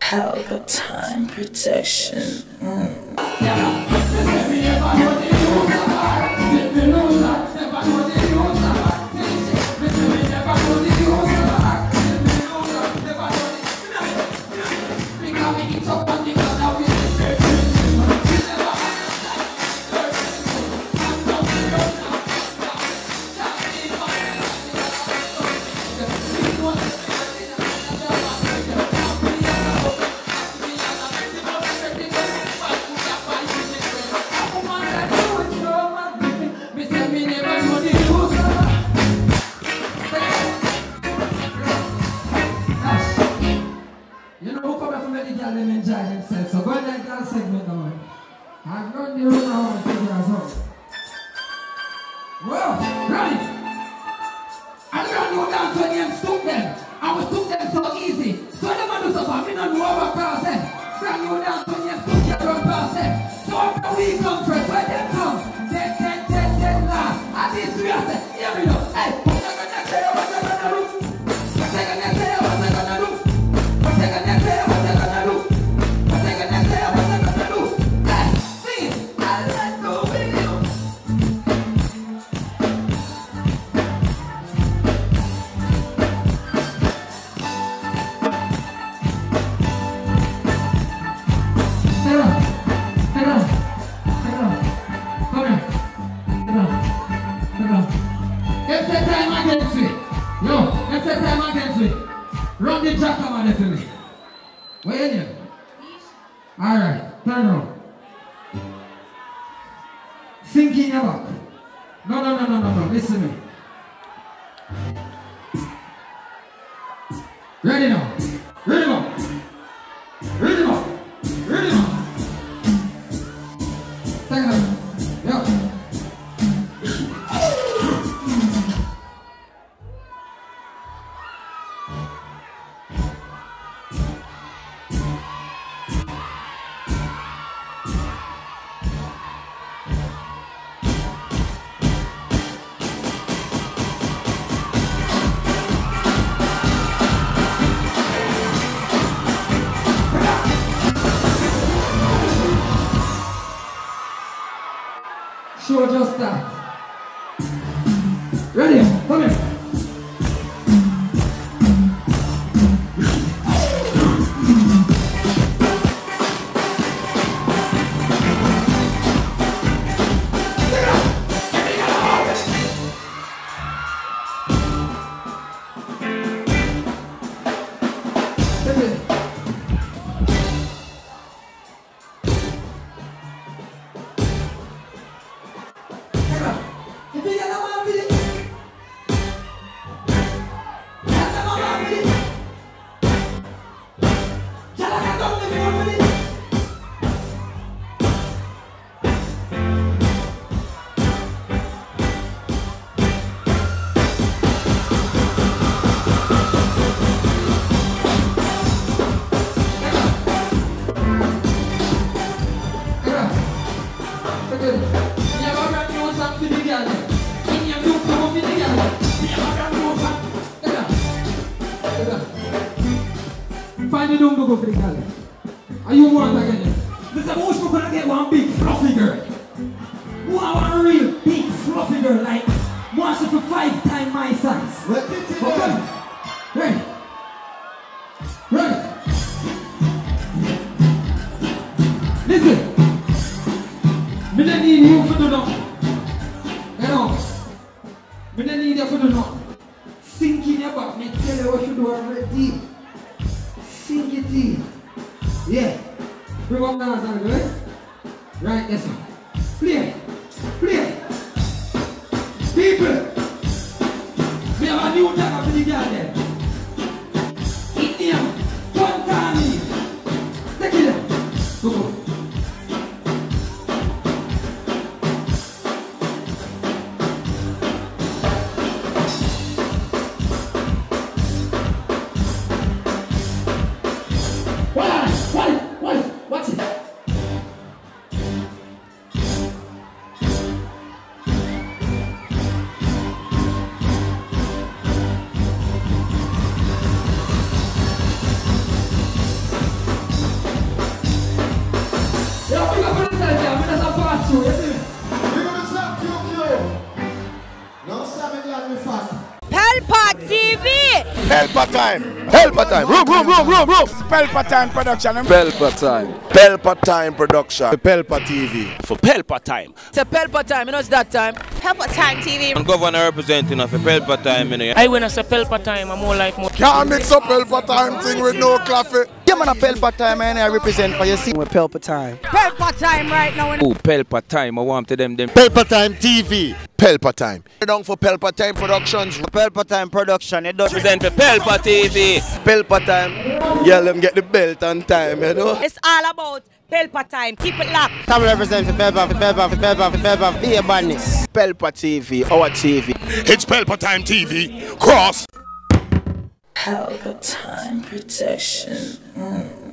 Palpatine protection. Show just that. Ready? Come here. Finally don't go for the girl. Are you want again? Listen, who's gonna get one big fluffy girl? Who I want a real big fluffy girl like wants it for 5 times my size? Okay. Ready? Ready? Listen. Me don't need you for the no. You know. Me don't need you for the no. Sink in your back. Me tell you what you do already. Sink it in. Yeah. Bring up the hands on the right. Right, yes sir. Play. Play. People. We have a new job for the girl there. In here. One time in. Take it down. Go go. you, you see? We're gonna stop QQ. No, Sammy Glad me fat. Pelpa TV! Pelpa time! Pelpa time! Room! Pelpa Time Production. Pelpa time! Pelpa time production. Pelpa TV. For Pelpa Time. It's a Pelpa Time, you know it's that time. Pelpa Time TV. I'm governor representing of a Pelpa Time, you know. I when I say Pelpa Time, I'm more like more. Can't mix up Pelpa time thing with no coffee. Yeah, man, a Pelpa Time, and I represent for you. See, we're Pelpa Time. Pelpa Time right now. Oh, Pelpa Time, I want to them. Pelpa time TV. Pelpa time. Down for Pelpa time productions. Pelpa Time Production, it does Present for Pelpa TV. Pelpa time. Yeah, let them get the belt on time, you know. It's all about Pelpa Time. Keep it locked. Time represent for Pelpa, be a badness. Pelpa TV, our TV. It's Pelpa time TV. Cross. Pelpa Time Protection.